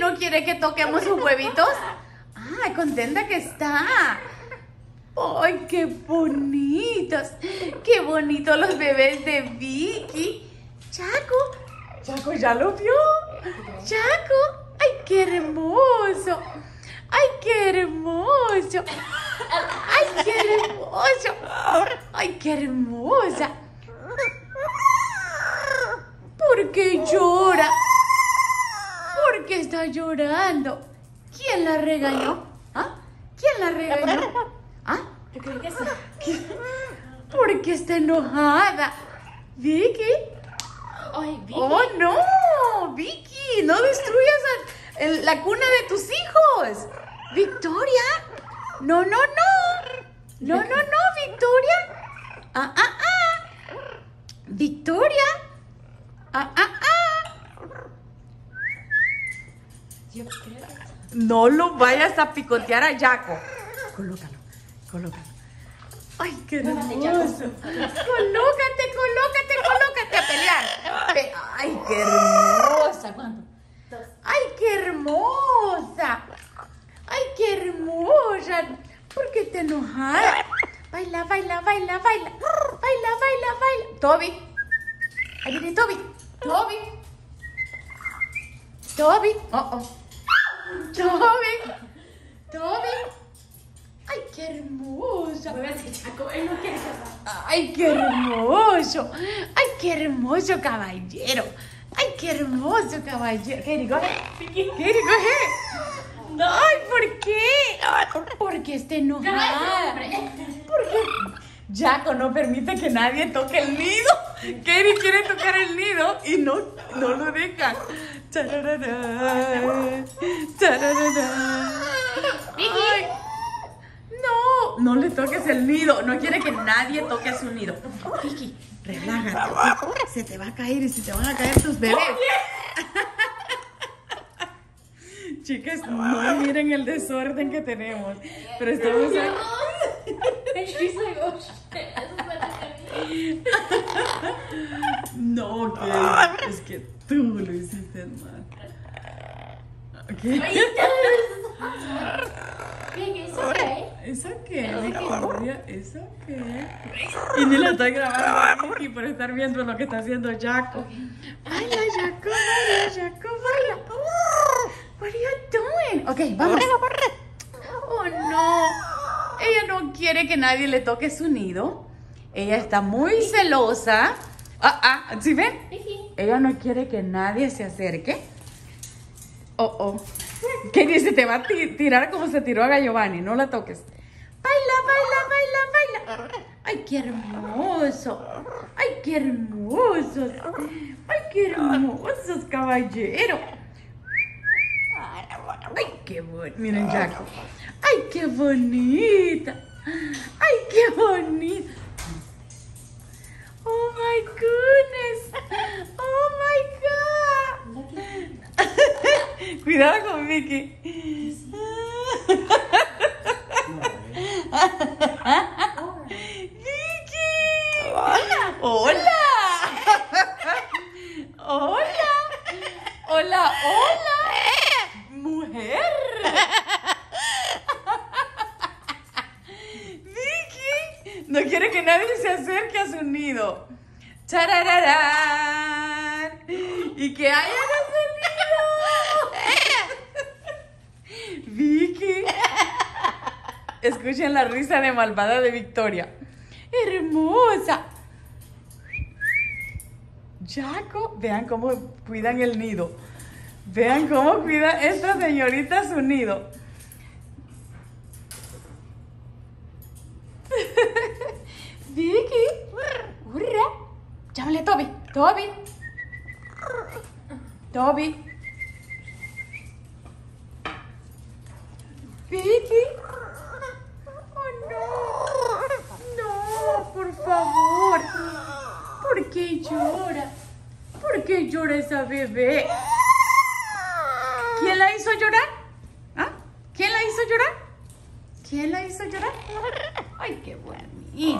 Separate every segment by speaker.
Speaker 1: no quiere que toquemos sus huevitos? ¡Ay, contenta que está! ¡Ay, qué bonitos! ¡Qué bonitos los bebés de Vicky! Chaco, ¿ya lo vio? Chaco, ¡ay, qué hermoso! ¡Ay, qué hermoso! ¡Ay, qué hermoso! ¡Ay, qué hermosa! ¿Por qué llora? ¿Por qué está llorando? ¿Quién la regañó? ¿Ah? ¿Quién la regañó? ¿Ah?
Speaker 2: Yo creo que sí.
Speaker 1: ¿Por qué está enojada? ¿Vicky?
Speaker 2: Ay, Vicky.
Speaker 1: ¡Oh, no! ¡Vicky! ¡No destruyas la cuna de tus hijos! ¡Victoria! ¡No, no, no! ¡No, no, no, Victoria! ¡Ah, ah, ah! ¡Victoria! ¡Ah, ah, ah!
Speaker 2: Yo creo que
Speaker 1: No lo vayas a picotear a Jaco. Colócalo. ¡Ay, qué hermoso! Colócate a pelear. ¡Ay, qué hermosa!
Speaker 2: ¿Cuánto? 2.
Speaker 1: ¡Ay, qué hermosa! ¡Ay, qué hermosa! ¿Por qué te enojas? Baila. Toby. Ahí viene Toby. Toby. Oh. Toby. ¡Ay, qué hermosa!
Speaker 2: Muévete, Chaco. Él no quiere pasar.
Speaker 1: ¡Ay, qué hermoso! ¡Ay, qué hermoso caballero! ¡Ay, qué hermoso caballero! ¿Qué digo?
Speaker 2: No.
Speaker 1: ¡Ay, ¿por qué? Porque está enojada. Porque Jaco no permite que nadie toque el nido. Katie quiere tocar el nido y no lo deja. Chararara. Ay, no le toques el nido. No quiere que nadie toque su nido. Vicky, relájate. Se te va a caer y se te van a caer tus bebés. Chicas, no miren el desorden que tenemos. Pero estamos
Speaker 2: She's like, oh, shit. Eso fue
Speaker 1: No, que es que tú lo hiciste mal.
Speaker 2: Ay, ¿eso qué?
Speaker 1: ¿Eso qué, Victoria? ¿Eso qué? Y ni la estoy grabando a Vicky por estar viendo lo que está haciendo Jaco. Baila, Jaco, baila. What are you doing? Ok, vamos. Oh, no. Ella no quiere que nadie le toque su nido. Ella está muy celosa. ¿Sí ven? Ella no quiere que nadie se acerque. Oh. ¿Qué dice? Te va a tirar como se tiró a Giovanni. No la toques. Baila. Ay, qué hermoso. Ay, qué hermosos. Ay, qué hermosos, caballero. Ay, qué bonito. Miren, Jaco. Ay, qué bonita. Ay, qué bonita. Oh my goodness. Oh my God. Cuidado con Vicky. Vicky. Hola. Hola. Mujer. Vicky no quiere que nadie se acerque a su nido. ¡Charararán! Y que hayan salido. Vicky. Escuchen la risa de malvada de Victoria. Hermosa. Jaco, vean cómo cuidan el nido. Vean cómo cuida esta señorita su nido. Vicky. Llámale a Toby. Vicky. Oh, no, por favor. ¿Por qué llora? ¿Por qué llora esa bebé? ¿Quién la hizo llorar? ¿Ah? ¿Quién la hizo llorar? Ay, qué bonito.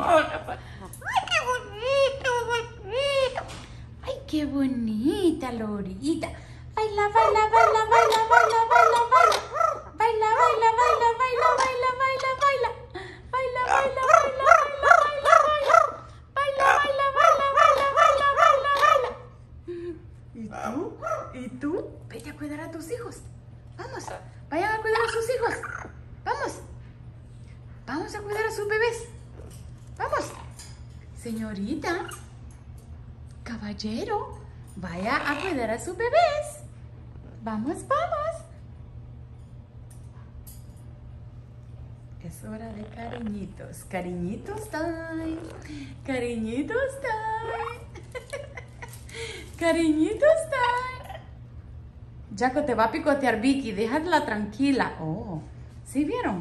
Speaker 1: Ay, qué bonita Lorita. Ay, Baila, baila, baila, baila, baila, baila, baila. Baila, baila, baila, baila, baila, baila, baila. Baila, baila, baila, baila, baila, baila. Baila, baila, baila, baila, baila, baila, baila. ¿Y tú? ¿Y tú? Vete a cuidar a tus hijos. Vamos, vayan a cuidar a sus hijos. Vamos. Vamos a cuidar a sus bebés. Vamos. Señorita, caballero, vaya a cuidar a sus bebés. Vamos, vamos. Es hora de cariñitos. Cariñitos time. Cariñitos time. Cariñitos time. Jaco te va a picotear Vicky. Déjala tranquila. Oh, ¿sí vieron?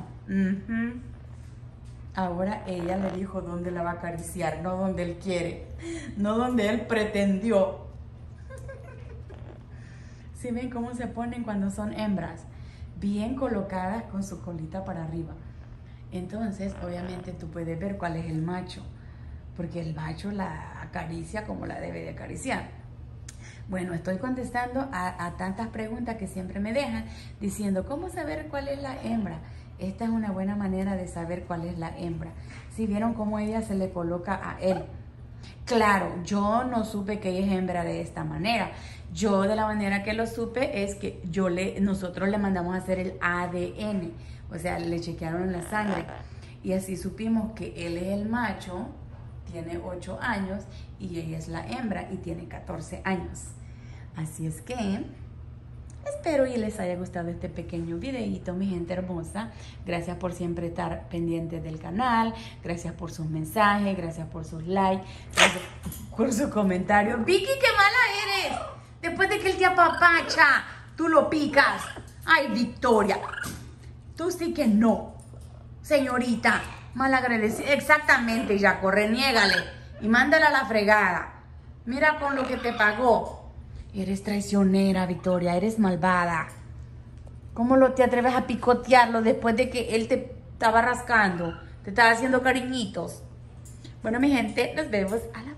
Speaker 1: Ahora ella le dijo dónde la va a acariciar, no donde él quiere, no donde él pretendió. ¿Sí ven cómo se ponen cuando son hembras? Bien colocadas con su colita para arriba. Entonces, obviamente tú puedes ver cuál es el macho, porque el macho la acaricia como la debe de acariciar. Bueno, estoy contestando a tantas preguntas que siempre me dejan, diciendo, ¿cómo saber cuál es la hembra? Esta es una buena manera de saber cuál es la hembra. ¿Sí vieron cómo ella se le coloca a él? Claro, yo no supe que ella es hembra de esta manera. Yo de la manera que lo supe es que nosotros le mandamos a hacer el ADN. O sea, le chequearon la sangre. Y así supimos que él es el macho, tiene 8 años, y ella es la hembra y tiene 14 años. Así es que espero y les haya gustado este pequeño videito, mi gente hermosa. Gracias por siempre estar pendientes del canal. Gracias por sus mensajes, gracias por sus likes, gracias por sus comentarios. Vicky, qué mala eres. Después de que él te apapacha, tú lo picas. Ay, Victoria. Tú sí que no. Señorita, malagradecida. Exactamente, Jaco, reniégale y mándala a la fregada. Mira con lo que te pagó. Eres traicionera, Victoria, eres malvada. ¿Cómo te atreves a picotearlo después de que él te estaba rascando? Te estaba haciendo cariñitos. Bueno, mi gente, nos vemos a la